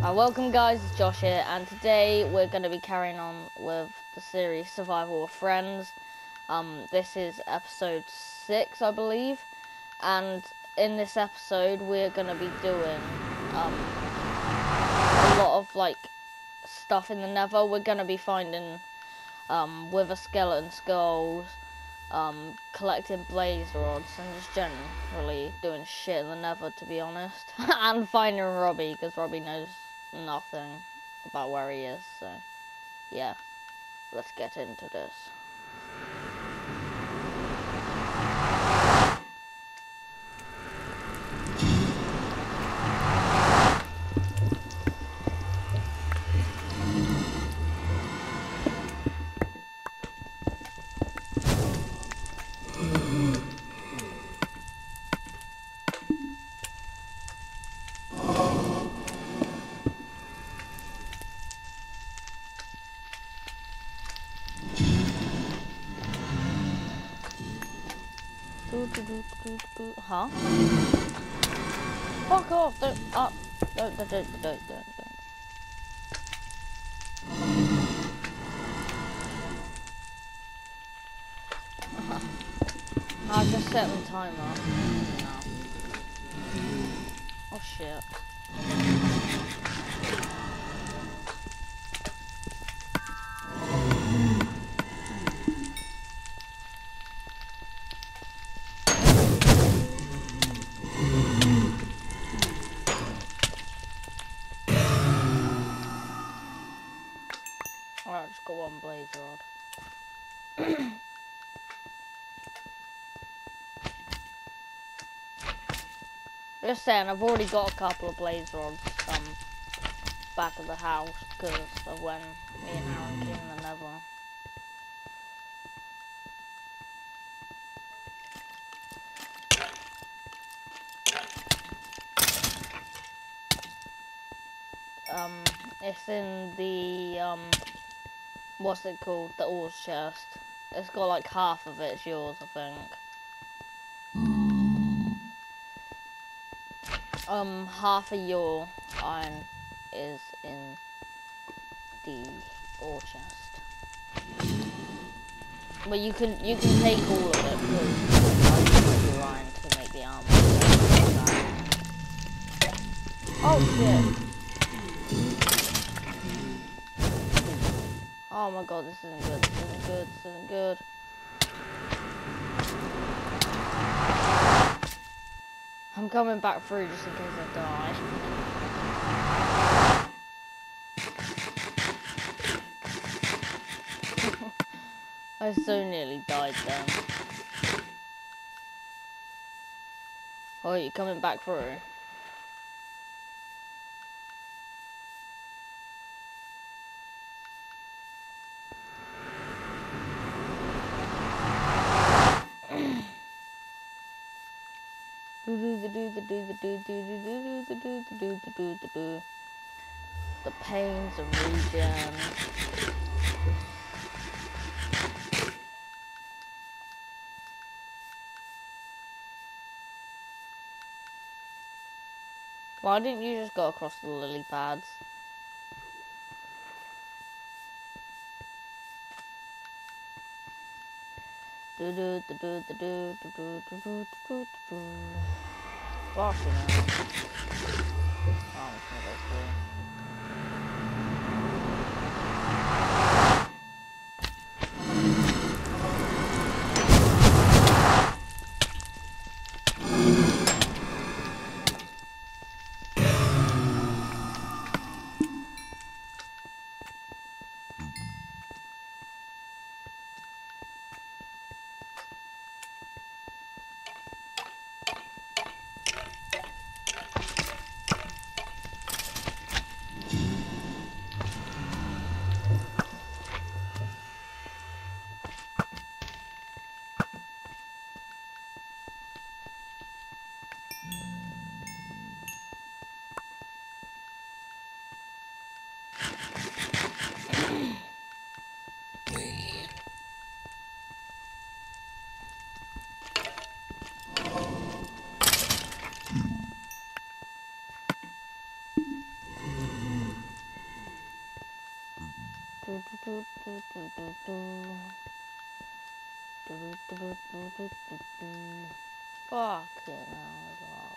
Welcome guys, it's Josh here, and today we're going to be carrying on with the series Survival with Friends. This is episode 6, I believe, and in this episode we're going to be doing a lot of stuff in the Nether. We're going to be finding wither skeleton skulls, collecting blaze rods, and just generally doing shit in the Nether, to be honest. And finding Robbie, because Robbie knows nothing about where he is, so yeah, let's get into this. Huh? Fuck off! Don't. Don't. I just set the timer. No. Oh shit. Alright, just got one blaze rod. Just saying, I've already got a couple of blaze rods back at the house because of when me and Aaron came in the Nether. It's in the what's it called? The ores chest. It's got like half of it's yours, I think. Half of your iron is in the ore chest. But you can take all of it because I use your iron to make the armor. Oh shit. Oh my god, this isn't good, this isn't good, this isn't good. I'm coming back through just in case I die. I so nearly died then. Oh, you're coming back through? The pains of regen. Why didn't you just go across the lily pads? Fuck, you know. Oh, I'm just gonna go through. Fucking hell.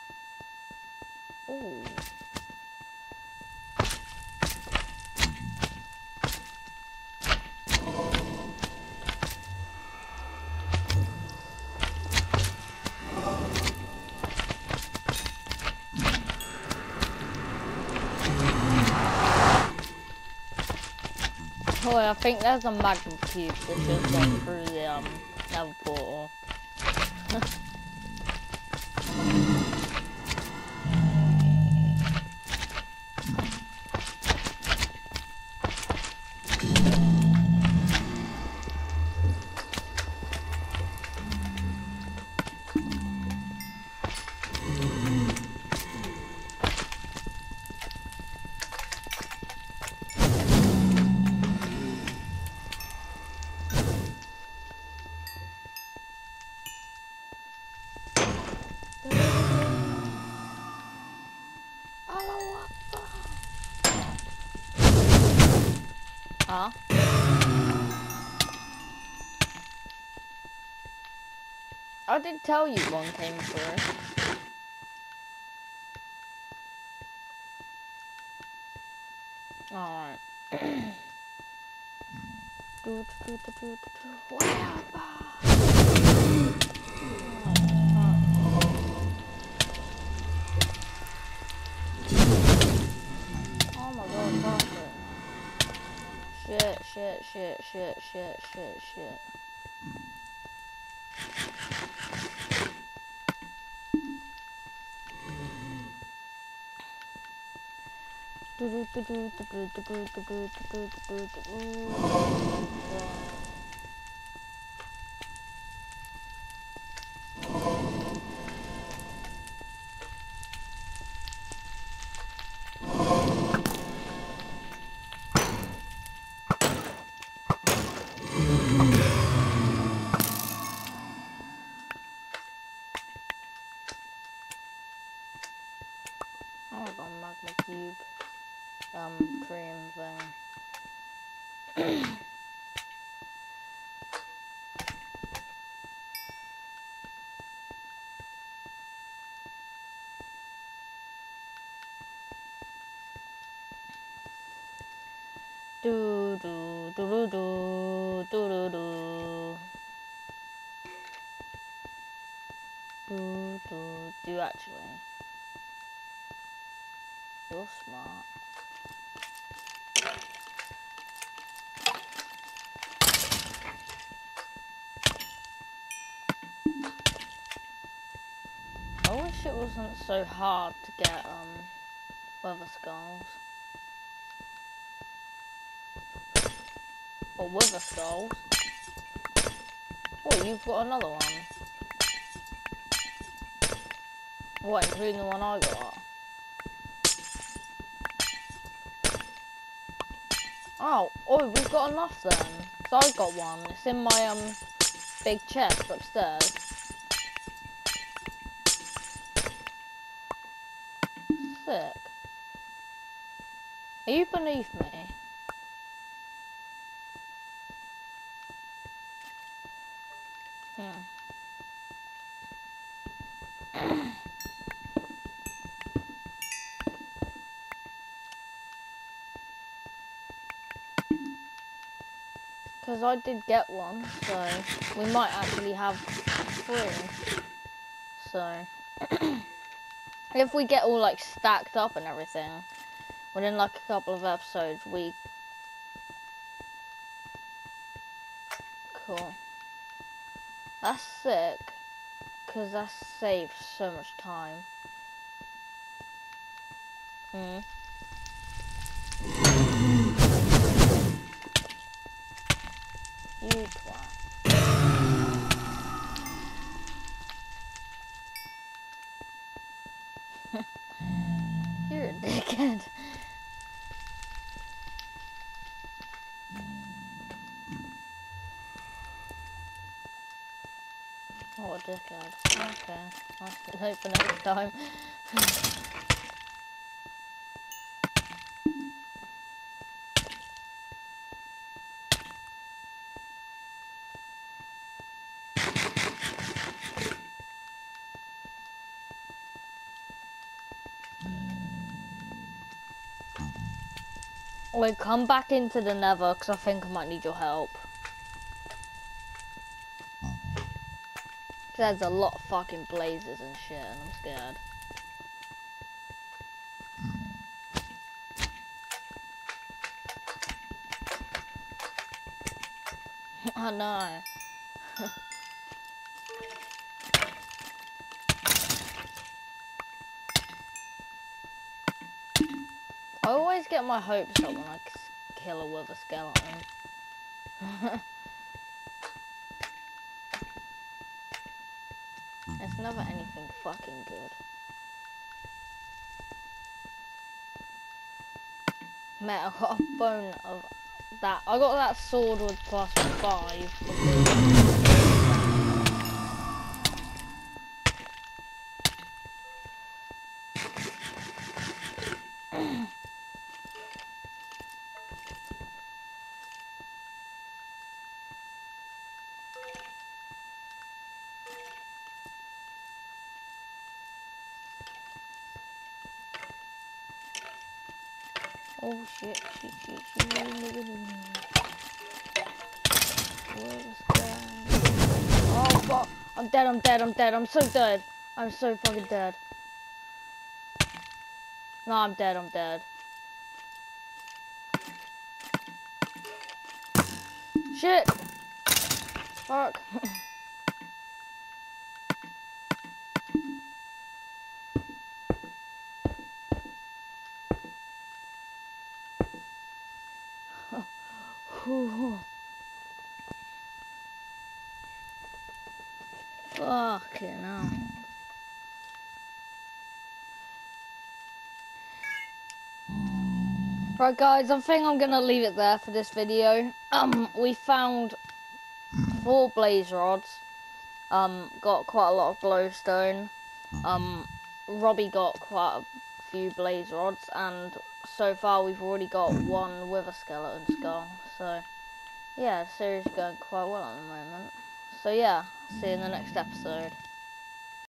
Ooh. Oh, I think there's a magma cube that just gone through the nether portal. Huh? I did tell you one came through. Alright. Oh my god, Parker. Shit. Oh, I got a magma cube. Cream thing. Do do do do do do do do do actually. You're smart. I wish it wasn't so hard to get wither skulls. Or wither skulls. Oh, you've got another one. What, including the one I got? Oh, we've got enough then. So I got one. It's in my big chest upstairs. Sick. Are you beneath me? Because I did get one, so we might actually have 3. So, if we get all like stacked up and everything, within like a couple of episodes, we... Cool. That's sick, because that saves so much time. You twat. You're a dickhead. Oh, a dickhead. Okay. I'll hope for next time. Wait, come back into the Nether, because I think I might need your help. There's a lot of fucking blazes and shit, and I'm scared. I know. I always get my hopes up when I kill a wither skeleton. It's never anything fucking good. Mate, I got a bone of that. I got that sword with +5. Oh shit. Oh fuck. I'm dead, I'm so dead. I'm so fucking dead. No, I'm dead. Shit! Fuck. Fucking hell. Right guys, I think I'm gonna leave it there for this video. We found 4 blaze rods. Got quite a lot of glowstone. Robbie got quite a few blaze rods, and so far we've already got 1 wither skeleton skull. So yeah, the series is going quite well at the moment. So yeah, see you in the next episode.